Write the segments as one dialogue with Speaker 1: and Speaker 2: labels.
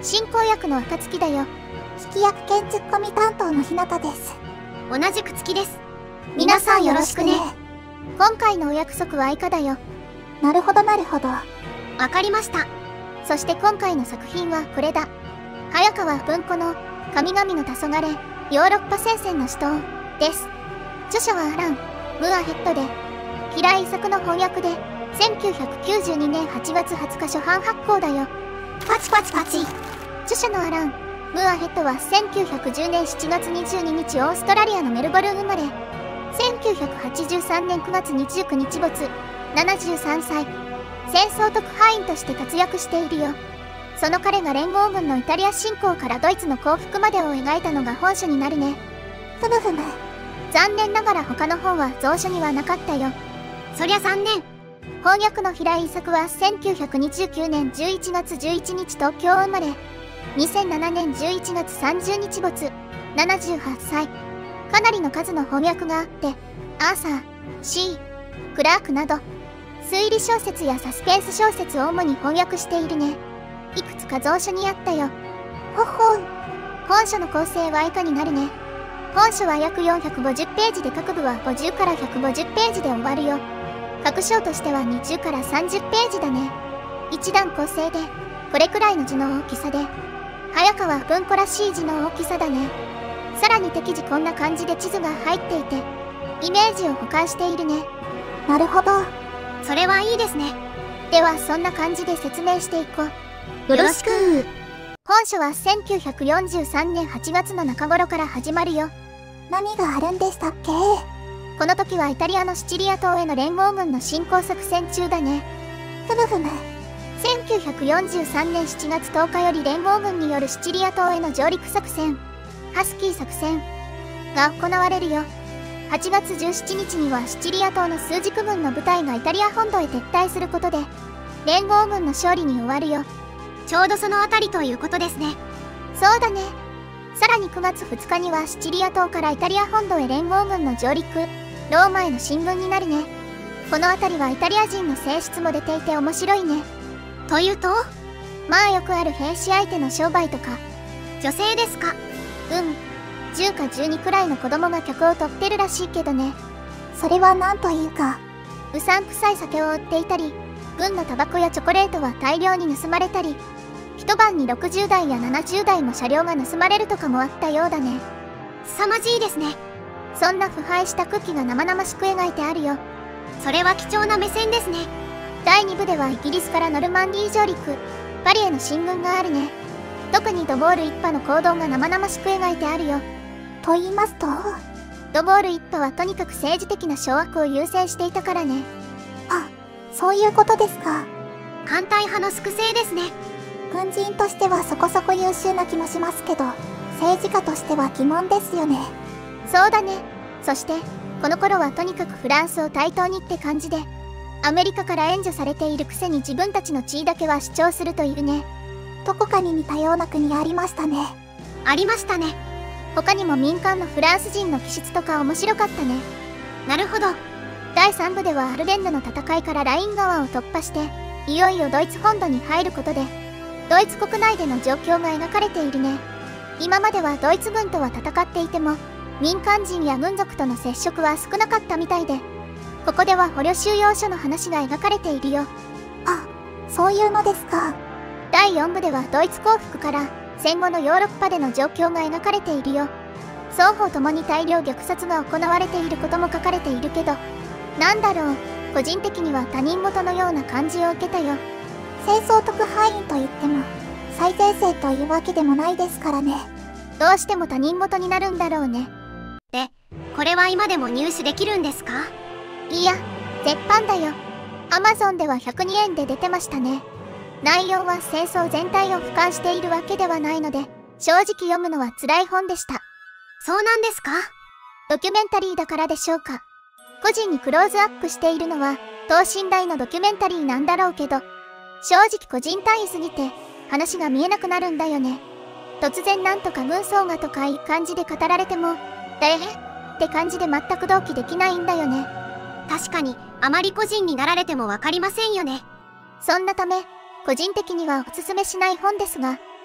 Speaker 1: 進行役の暁だよ。
Speaker 2: 聞き役兼ツッコミ担当のひなたです。
Speaker 3: 同じく月です。
Speaker 1: 皆さんよろしくね。今回のお約束は以下だよ。
Speaker 2: なるほどなるほど。
Speaker 3: わかりました。
Speaker 1: そして今回の作品はこれだ。早川文庫の神々の黄昏ヨーロッパ戦線の死闘です。著者はアラン・ムーアヘッドで、平井伊作の翻訳で、1992年8月20日初版発行だよ。
Speaker 2: パチパチパチ。
Speaker 1: 著者のアラン・ムーアヘッドは1910年7月22日オーストラリアのメルボルン生まれ、1983年9月29日没、73歳。戦争特派員として活躍しているよ。その彼が連合軍のイタリア侵攻からドイツの降伏までを描いたのが本書になるね。
Speaker 2: ふむふむ。
Speaker 1: 残念ながら他の本は蔵書にはなかったよ。
Speaker 3: そりゃ残念。
Speaker 1: 翻訳の平井伊作は1929年11月11日東京生まれ、2007年11月30日没、78歳。かなりの数の翻訳があって、アーサー、シー、クラークなど、推理小説やサスペンス小説を主に翻訳しているね。いくつか蔵書にあったよ。
Speaker 2: ほほん。
Speaker 1: 本書の構成は以下になるね。本書は約450ページで各部は50から150ページで終わるよ。各章としては20から30ページだね。一段構成で、これくらいの字の大きさで、早川文庫らしい字の大きさだね。さらに適時こんな感じで地図が入っていて、イメージを補完しているね。
Speaker 2: なるほど。
Speaker 3: それはいいですね。
Speaker 1: ではそんな感じで説明していこう。
Speaker 3: よろしく。
Speaker 1: 本書は1943年8月の中頃から始まるよ。
Speaker 2: 何があるんでしたっけ？
Speaker 1: この時はイタリアのシチリア島への連合軍の侵攻作戦中だね。
Speaker 2: ふむふむ。
Speaker 1: 1943年7月10日より連合軍によるシチリア島への上陸作戦、ハスキー作戦が行われるよ。8月17日にはシチリア島の数軸軍の部隊がイタリア本土へ撤退することで、連合軍の勝利に終わるよ。
Speaker 3: ちょうどそのあたりということですね。
Speaker 1: そうだね。さらに9月2日にはシチリア島からイタリア本土へ連合軍の上陸、ローマへの進軍になるね。このあたりはイタリア人の性質も出ていて面白いね。
Speaker 3: というと？
Speaker 1: まあよくある兵士相手の商売とか。
Speaker 3: 女性ですか？
Speaker 1: 10か12くらいの子供が客を取ってるらしいけどね。
Speaker 2: それはなんというか、
Speaker 1: うさんくさい酒を売っていたり、軍のタバコやチョコレートは大量に盗まれたり、一晩に60台や70台も車両が盗まれるとかもあったようだね。
Speaker 3: 凄まじいですね。
Speaker 1: そんな腐敗した空気が生々しく描いてあるよ。
Speaker 3: それは貴重な目線ですね。
Speaker 1: 第2部ではイギリスからノルマンディー上陸、パリへの進軍があるね。特にドボール一派の行動が生々しく描いてあるよ。
Speaker 2: と言いますと？
Speaker 1: ドボール一派はとにかく政治的な掌握を優先していたからね。
Speaker 2: あ、そういうことですか。
Speaker 3: 艦隊派の粛清ですね。
Speaker 2: 軍人としてはそこそこ優秀な気もしますけど、政治家としては疑問ですよね。
Speaker 1: そうだね。そしてこの頃はとにかくフランスを対等にって感じで、アメリカから援助されているくせに自分たちの地位だけは主張するというね。
Speaker 2: どこかに似たような国ありましたね。
Speaker 3: ありましたね。
Speaker 1: 他にも民間のフランス人の気質とか面白かったね。
Speaker 3: なるほど。
Speaker 1: 第3部ではアルデンヌの戦いからライン川を突破して、いよいよドイツ本土に入ることで、ドイツ国内での状況が描かれているね。今まではドイツ軍とは戦っていても、民間人や軍属との接触は少なかったみたいで、ここでは捕虜収容所の話が描かれているよ。
Speaker 2: あ、そういうのですか。
Speaker 1: 第4部ではドイツ降伏から戦後のヨーロッパでの状況が描かれているよ。双方ともに大量虐殺が行われていることも書かれているけど、なんだろう、個人的には他人事のような感じを受けたよ。
Speaker 2: 戦争特派員といっても最前線というわけでもないですからね。
Speaker 1: どうしても他人事になるんだろうね。
Speaker 3: で、これは今でも入手できるんですか？
Speaker 1: いや、絶版だよ。Amazon では102円で出てましたね。内容は戦争全体を俯瞰しているわけではないので、正直読むのは辛い本でした。
Speaker 3: そうなんですか？
Speaker 1: ドキュメンタリーだからでしょうか。個人にクローズアップしているのは等身大のドキュメンタリーなんだろうけど、正直個人単位すぎて話が見えなくなるんだよね。突然なんとか軍曹がとかいい感じで語られても、って感じで全く同期できないんだよね。
Speaker 3: 確かにあまり個人になられてもわかりませんよね。
Speaker 1: そんなため個人的にはおすすめしない本ですが、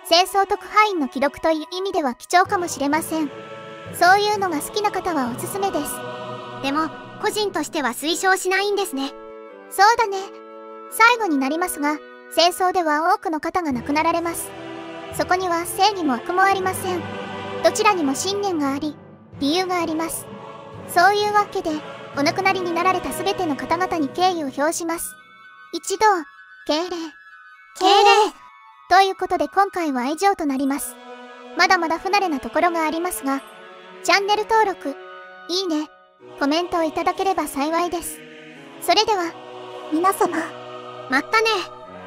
Speaker 1: 戦争特派員の記録という意味では貴重かもしれません。そういうのが好きな方はおすすめです。
Speaker 3: でも個人としては推奨しないんですね。
Speaker 1: そうだね。最後になりますが、戦争では多くの方が亡くなられます。そこには正義も悪もありません。どちらにも信念があり、理由があります。そういうわけで、お亡くなりになられたすべての方々に敬意を表します。一同、敬礼。
Speaker 2: 敬礼。
Speaker 1: ということで今回は以上となります。まだまだ不慣れなところがありますが、チャンネル登録、いいね、コメントをいただければ幸いです。それでは、
Speaker 2: 皆様、
Speaker 3: まったね。